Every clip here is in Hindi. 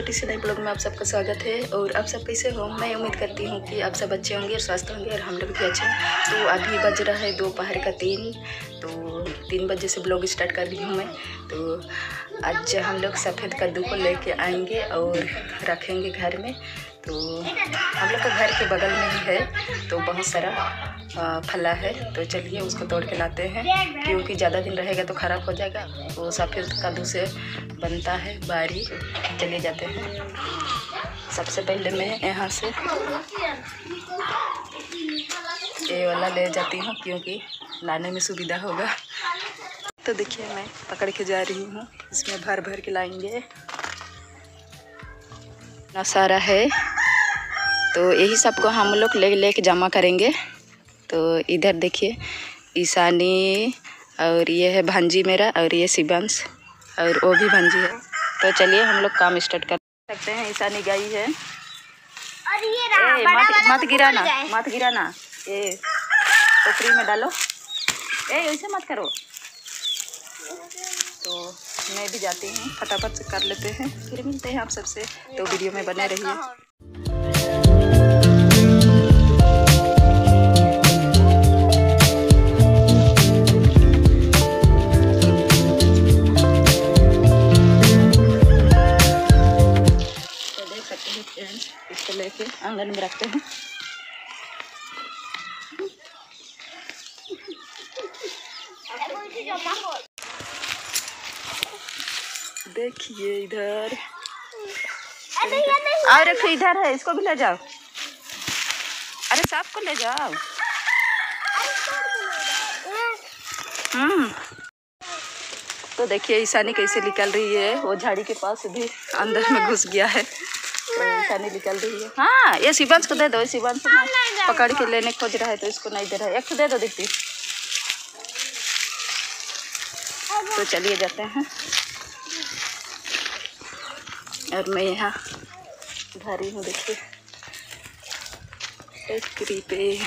छोटी सी नई ब्लॉग में आप सबका स्वागत है। और आप सब कैसे हो? मैं उम्मीद करती हूँ कि आप सब अच्छे होंगे और स्वस्थ होंगे और हम लोग भी अच्छे हैं। तो अभी बज रहा है दोपहर का 3, तो 3 बजे से ब्लॉग स्टार्ट कर रही हूँ मैं। तो आज हम लोग सफ़ेद कद्दू को लेके आएंगे और रखेंगे घर में। तो हम लोग का घर के बगल में ही है, तो बहुत सारा फला है। तो चलिए उसको तोड़ के लाते हैं, क्योंकि ज़्यादा दिन रहेगा तो ख़राब हो जाएगा। वो सफ़ेद कद्दू से बनता है बारी। चले जाते हैं। सबसे पहले मैं यहाँ से ये वाला ले जाती हूँ, क्योंकि लाने में सुविधा होगा। तो देखिए मैं पकड़ के जा रही हूँ, इसमें भर भर के लाएंगे। इतना सारा है, तो यही सबको हम लोग लेके जमा करेंगे। तो इधर देखिए ईशानी, और ये है भांजी मेरा, और ये शिवांश, और वो भी भांजी है। तो चलिए हम लोग काम स्टार्ट कर सकते हैं। ईशानी गई है। मत गिराना, ये टोकरी में डालो। ऐसे मत करो। तो मैं भी जाती हूँ, फटाफट से कर लेते हैं, फिर मिलते हैं आप सबसे। तो वीडियो में बने रहिए। इसको लेके आंगन में रखते हैं। देखिए इधर, और एक इधर है, इसको भी ले जाओ। अरे सांप को ले जाओ। तो देखिए ईशानी कैसे निकल रही है। वो झाड़ी के पास भी अंदर में घुस गया है, तो ईशानी निकल रही है। हाँ, ये शिवांश को दे दो। शिवांश पकड़ के लेने खोज रहा है, तो इसको नहीं दे रहा है। एक तो दे दो दीप्ति। तो चलिए जाते हैं। और मैं यहाँ भरी हूँ, देखिए टोकरी पे।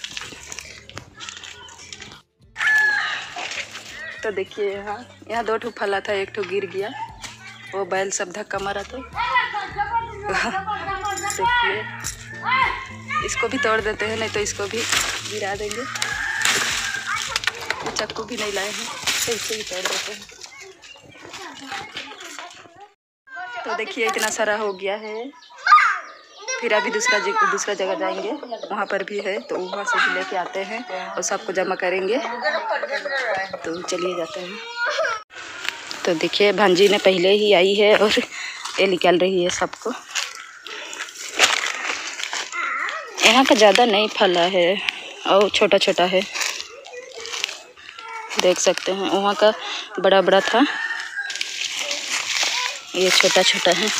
तो देखिए यहाँ 2 ठो फला था, 1 ठो गिर गया। वो बैल सब धक्का मारा था। देखिए इसको भी तोड़ देते हैं, नहीं तो इसको भी गिरा देंगे। चाकू भी नहीं लाए हैं, तो इसको भी तोड़ देते हैं। तो देखिए इतना सारा हो गया है। फिर अभी दूसरा जगह जाएंगे, वहाँ पर भी है, तो वहाँ से भी लेके आते हैं और सबको जमा करेंगे। तो चलिए जाते हैं। तो देखिए भांजी ने पहले ही आई है और ये निकाल रही है सबको। यहाँ का ज़्यादा नहीं फला है और छोटा छोटा है, देख सकते हैं। वहाँ का बड़ा बड़ा था, ये छोटा छोटा है।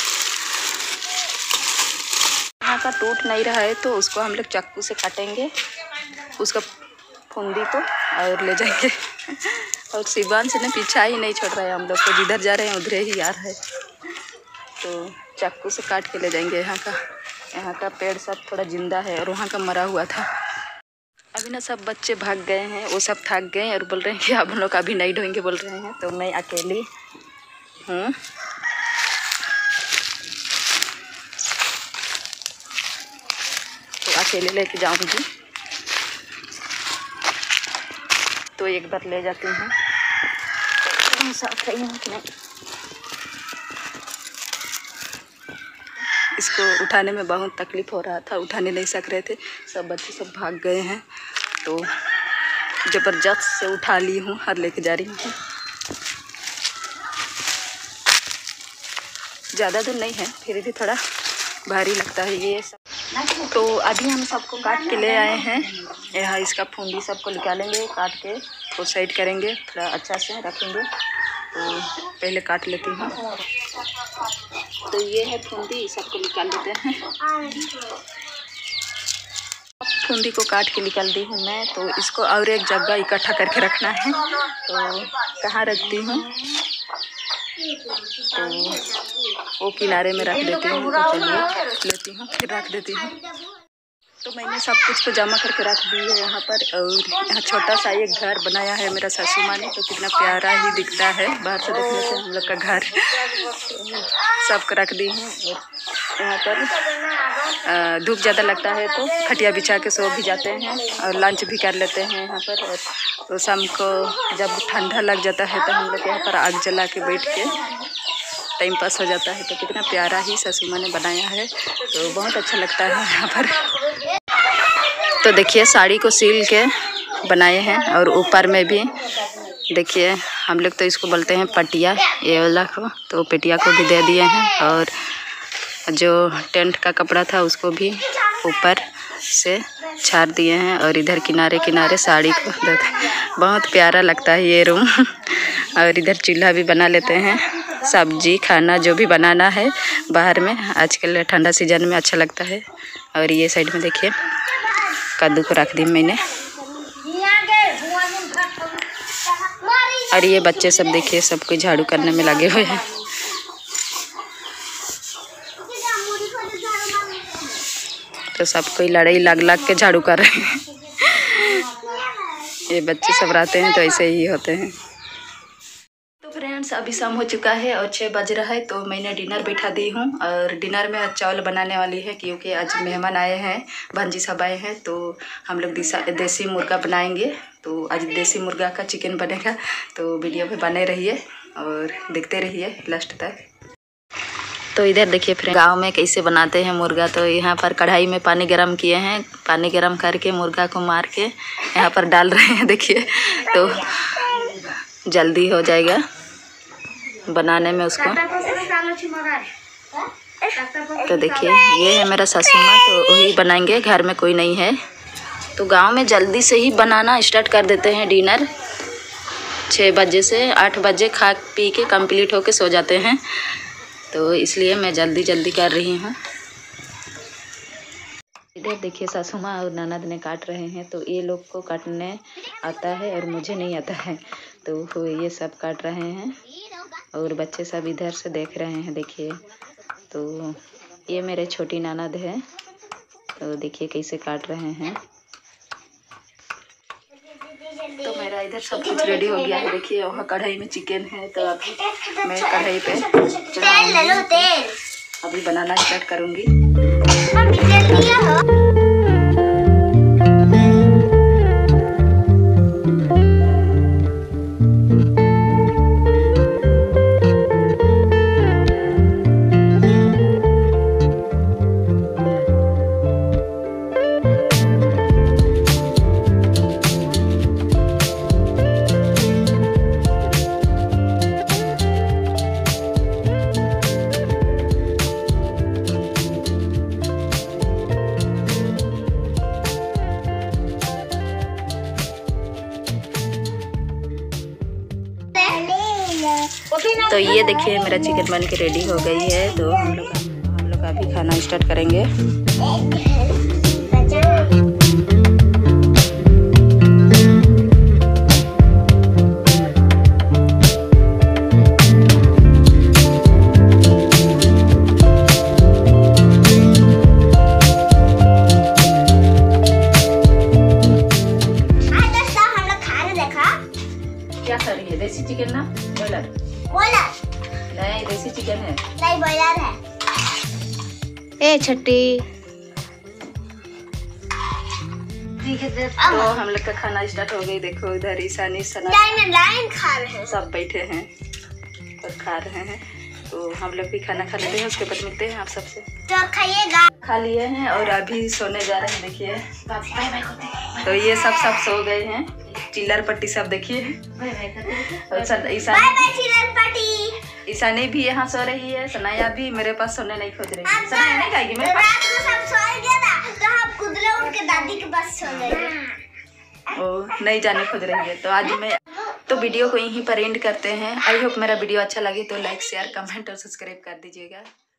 यहाँ का टूट नहीं रहा है, तो उसको हम लोग चाकू से काटेंगे, उसका फुंदी को, और ले जाएंगे। और शिवांश ने पीछा ही नहीं छोड़ रहा है हम लोग को, जिधर जा रहे हैं उधर ही आ रहा है। तो चाकू से काट के ले जाएंगे। यहाँ का पेड़ सब थोड़ा जिंदा है, और वहाँ का मरा हुआ था। अभी ना सब बच्चे भाग गए हैं, वो सब थक गए और बोल रहे हैं कि आप लोग अभी नहीं ढोएंगे बोल रहे हैं। तो मैं अकेली हूँ। तो अकेले लेके जाऊंगी, तो एक बार ले जाती हूँ। साफ है यहाँ कि नहीं। इसको उठाने में बहुत तकलीफ हो रहा था, उठाने नहीं सक रहे थे। सब बच्चे सब भाग गए हैं, तो ज़बरदस्त से उठा ली हूँ और लेके जा रही हूँ। ज़्यादा दूर नहीं है, फिर भी थोड़ा भारी लगता है ये सब। तो अभी हम सबको काट के ले आए हैं। यहाँ इसका फुंदी सबको निकालेंगे, काट के तो साइड करेंगे, थोड़ा अच्छा से रखेंगे। तो पहले काट लेती हूँ। तो ये है फुंदी, सबको निकाल लेते हैं। फुंदी को काट के निकाल दी हूँ मैं। तो इसको और एक जगह इकट्ठा करके रखना है, तो कहाँ रखती हूँ? तो वो किनारे में रख देती हूँ। तो चलिए लेती हूँ, फिर रख देती हूँ। तो मैंने सब कुछ को जमा करके रख दी है यहाँ पर। और यहाँ छोटा सा एक घर बनाया है मेरा सासू माँ ने, तो कितना प्यारा ही दिखता है बाहर से देखने से हम लोग का घर। सब को रख दी हूँ। और यहाँ पर धूप ज़्यादा लगता है तो खटिया बिछा के सो भी जाते हैं और लंच भी कर लेते हैं यहाँ पर। और तो शाम को जब ठंडा लग जाता है तो हम लोग यहाँ पर आग जला के बैठ के टाइम पास हो जाता है। तो कितना प्यारा ही सासू माँ ने बनाया है, तो बहुत अच्छा लगता है यहाँ पर। तो देखिए साड़ी को सील के बनाए हैं और ऊपर में भी देखिए हम लोग तो इसको बोलते हैं पटिया, ये वाला को, तो पटिया को भी दे दिए हैं। और जो टेंट का कपड़ा था उसको भी ऊपर से छाड़ दिए हैं। और इधर किनारे किनारे साड़ी को बहुत प्यारा लगता है ये रूम। और इधर चूल्हा भी बना लेते हैं, सब्जी खाना जो भी बनाना है बाहर में आजकल ठंडा सीजन में अच्छा लगता है। और ये साइड में देखिए कद्दू को रख दी मैंने। और ये बच्चे सब देखिए सब कोई झाड़ू करने में लगे हुए हैं। तो सब कोई लड़ाई लग के झाड़ू कर रहे हैं। ये बच्चे सब रहते हैं तो ऐसे ही होते हैं। तो फ्रेंड्स अभी शाम हो चुका है और 6 बज रहा है, तो मैंने डिनर बैठा दी हूँ। और डिनर में चावल बनाने वाली है क्योंकि आज मेहमान आए हैं, भांजी सब आए हैं। तो हम लोग देसी मुर्गा बनाएंगे। तो आज देसी मुर्गा का चिकन बनेगा, तो वीडियो में बने रहिए और देखते रहिए लास्ट तक। तो इधर देखिए फ्रेंड गांव में कैसे बनाते हैं मुर्गा। तो यहाँ पर कढ़ाई में पानी गरम किए हैं, पानी गरम करके मुर्गा को मार के यहाँ पर डाल रहे हैं। देखिए तो जल्दी हो जाएगा बनाने में उसको। तो देखिए ये है मेरा सासू माँ, तो वही बनाएंगे, घर में कोई नहीं है। तो गांव में जल्दी से ही बनाना स्टार्ट कर देते हैं डिनर। 6 बजे से 8 बजे खा पी के कंप्लीट होके सो जाते हैं, तो इसलिए मैं जल्दी जल्दी कर रही हूँ। इधर देखिए सासू माँ और ननद ने काट रहे हैं। तो ये लोग को काटने आता है और मुझे नहीं आता है, तो ये सब काट रहे हैं और बच्चे सब इधर से देख रहे हैं। देखिए तो ये मेरे छोटी ननद है, तो देखिए कैसे काट रहे हैं। तो मेरा इधर सब कुछ रेडी हो गया है। देखिए वहाँ कढ़ाई में चिकन है, तो अभी मैं कढ़ाई पे चढ़ाऊंगी, अभी बनाना स्टार्ट करूँगी। तो ये देखिए मेरा चिकन बन के रेडी हो गई है। तो हम लोग अभी खाना स्टार्ट करेंगे। क्या कर रही है? देसी चिकन ना बॉयलर? नहीं देसी चिकन है। नहीं बॉयलर है। ए छट्टी। तो हम लोग का खाना स्टार्ट हो गई। देखो इधर ईशानी सना लाइन खा रहे हैं, सब बैठे हैं और खा रहे हैं। तो हम लोग भी खाना खा लेते हैं, उसके बाद मिलते हैं आप सबसे। तो खाइएगा। खा लिए हैं और अभी सोने जा रहे हैं। देखिए तो ये सब सो गए हैं। चिल्लर पट्टी सब देखिए। ईशानी भी यहाँ सो रही है, सनाया भी मेरे पास सोने नहीं खोज रही है। सनाया नहीं खाएगी मेरे पास। रात को सब सोएंगे ना, तो हम खुदरे उनके दादी के पास सो जाएंगे। ओ नहीं जाने खोज रही है। तो आज मैं तो वीडियो को यहीं पर एंड करते हैं। आई होप मेरा वीडियो अच्छा लगे तो लाइक शेयर कमेंट और सब्सक्राइब कर दीजिएगा।